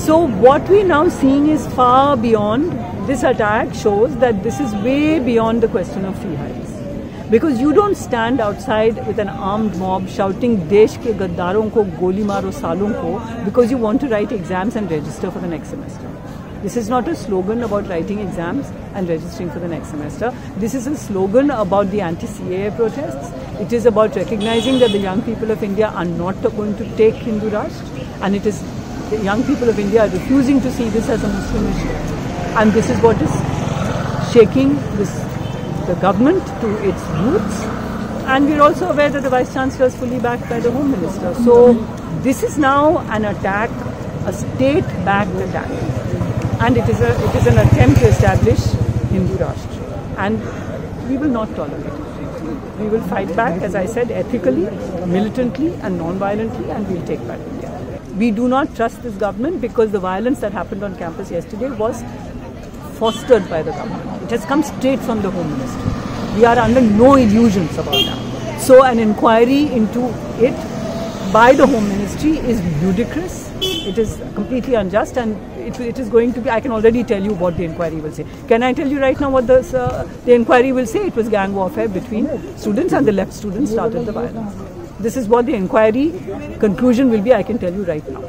So what we're now seeing is far beyond. This attack shows that this is way beyond the question of fee hikes. Because you don't stand outside with an armed mob shouting देश के गद्दारों को गोली मारो सालों को because you want to write exams and register for the next semester. This is not a slogan about writing exams and registering for the next semester. This is a slogan about the anti-CAA protests. It is about recognizing that the young people of India are not going to take Hindu Rashtra, and it is the young people of India are refusing to see this as a Muslim issue. And this is what is shaking the government to its roots. And we're also aware that the Vice Chancellor is fully backed by the Home Minister. So this is now an attack, a state-backed attack. And it is an attempt to establish Hindu Rashtra. And we will not tolerate it. We will fight back, as I said, ethically, militantly and non-violently, and we'll take back India. We do not trust this government because the violence that happened on campus yesterday was fostered by the government. It has come straight from the Home Ministry. We are under no illusions about that. So an inquiry into it by the Home Ministry is ludicrous. It is completely unjust, and it is going to be, I can already tell you what the inquiry will say. Can I tell you right now what the inquiry will say? It was gang warfare between students, and the left students started the violence. This is what the inquiry conclusion will be, I can tell you right now.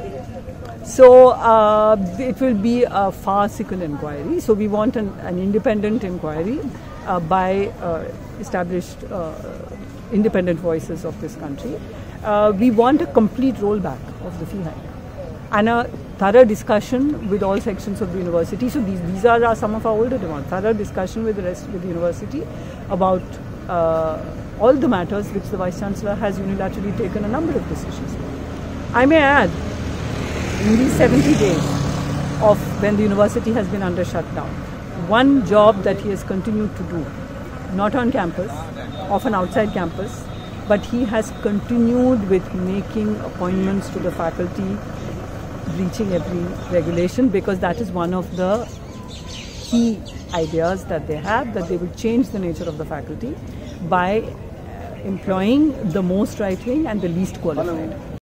So it will be a farcical inquiry. So we want an independent inquiry by established independent voices of this country. We want a complete rollback of the fee hike and a thorough discussion with all sections of the university. So these are some of our older demands. Thorough discussion with the university about all the matters which the Vice Chancellor has unilaterally taken a number of decisions. I may add, in these 70 days of when the university has been under shutdown, one job that he has continued to do, not on campus, often outside campus, but he has continued with making appointments to the faculty, breaching every regulation, because that is one of the key ideas that they have, that they will change the nature of the faculty by employing the most right-wing and the least qualified.